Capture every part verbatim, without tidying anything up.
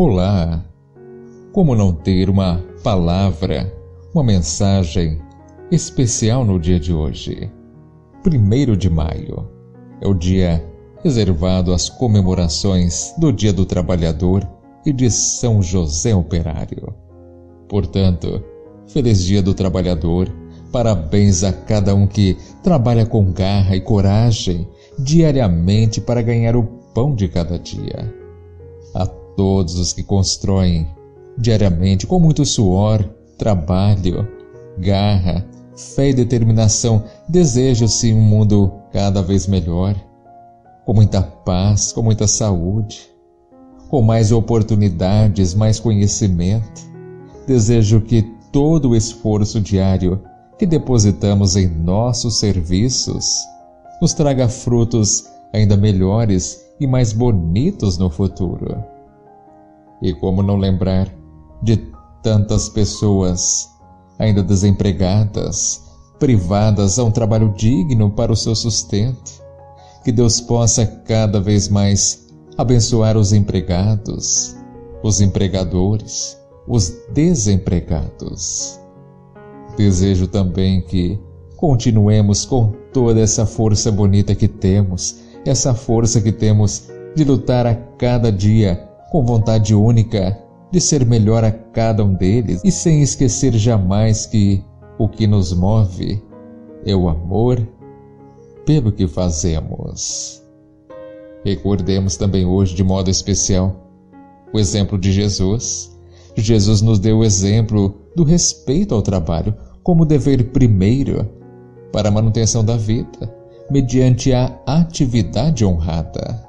Olá! Como não ter uma palavra, uma mensagem especial no dia de hoje? primeiro de maio é o dia reservado às comemorações do Dia do Trabalhador e de São José Operário. Portanto, feliz Dia do Trabalhador, parabéns a cada um que trabalha com garra e coragem diariamente para ganhar o pão de cada dia. A todos os que constroem diariamente com muito suor, trabalho, garra, fé e determinação, deseja-se um mundo cada vez melhor, com muita paz, com muita saúde, com mais oportunidades, mais conhecimento. Desejo que todo o esforço diário que depositamos em nossos serviços nos traga frutos ainda melhores e mais bonitos no futuro. E como não lembrar de tantas pessoas ainda desempregadas, privadas a um trabalho digno para o seu sustento? Que Deus possa cada vez mais abençoar os empregados, os empregadores, os desempregados. Desejo também que continuemos com toda essa força bonita que temos, essa força que temos de lutar a cada dia com vontade única de ser melhor a cada um deles e sem esquecer jamais que o que nos move é o amor pelo que fazemos. Recordemos também hoje de modo especial o exemplo de Jesus. Jesus nos deu o exemplo do respeito ao trabalho como dever primeiro para a manutenção da vida, mediante a atividade honrada.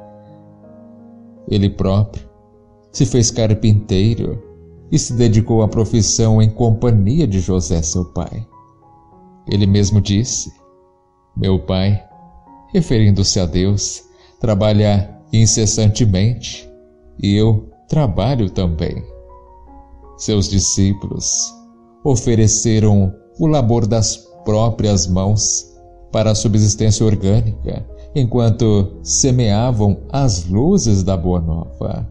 Ele próprio se fez carpinteiro e se dedicou à profissão em companhia de José, seu pai. Ele mesmo disse: meu pai, referindo-se a Deus, trabalha incessantemente e eu trabalho também. Seus discípulos ofereceram o labor das próprias mãos para a subsistência orgânica, enquanto semeavam as luzes da Boa Nova.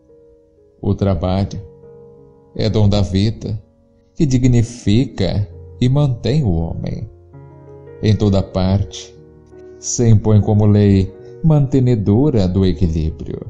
O trabalho é dom da vida que dignifica e mantém o homem. Em toda parte, se impõe como lei mantenedora do equilíbrio.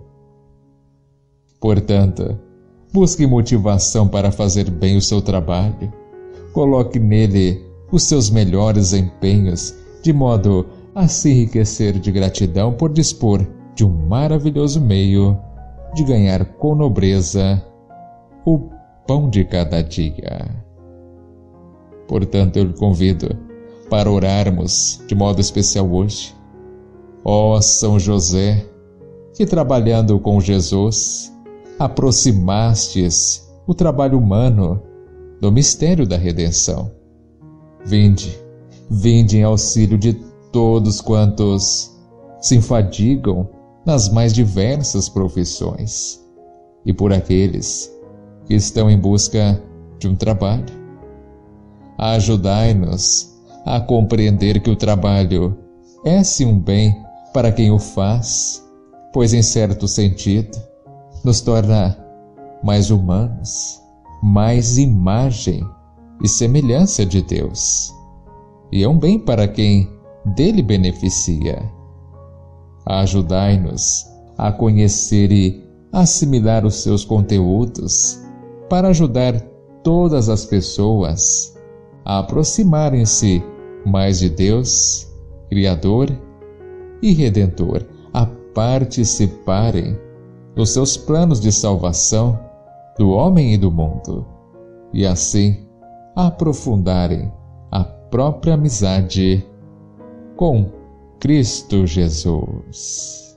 Portanto, busque motivação para fazer bem o seu trabalho. Coloque nele os seus melhores empenhos, de modo a se enriquecer de gratidão por dispor de um maravilhoso meio de ganhar com nobreza o pão de cada dia. Portanto, eu lhe convido para orarmos de modo especial hoje. Ó São José, que trabalhando com Jesus, aproximastes o trabalho humano do mistério da redenção. Vinde, vinde em auxílio de todos quantos se enfadigam nas mais diversas profissões, e por aqueles que estão em busca de um trabalho. Ajudai-nos a compreender que o trabalho é sim um bem para quem o faz, pois em certo sentido nos torna mais humanos, mais imagem e semelhança de Deus, e é um bem para quem dele beneficia. Ajudai-nos a conhecer e assimilar os seus conteúdos para ajudar todas as pessoas a aproximarem-se mais de Deus, Criador e Redentor, a participarem dos seus planos de salvação do homem e do mundo, e assim aprofundarem a própria amizade com Cristo Jesus.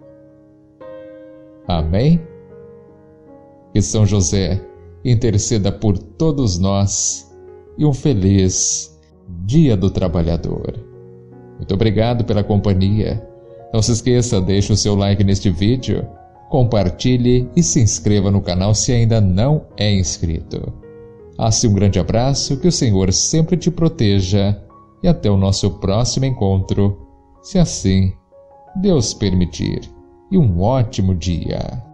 Amém? Que São José interceda por todos nós e um feliz Dia do Trabalhador. Muito obrigado pela companhia. Não se esqueça, deixe o seu like neste vídeo, compartilhe e se inscreva no canal se ainda não é inscrito. Assim, um grande abraço, que o Senhor sempre te proteja e até o nosso próximo encontro, se assim Deus permitir, e um ótimo dia.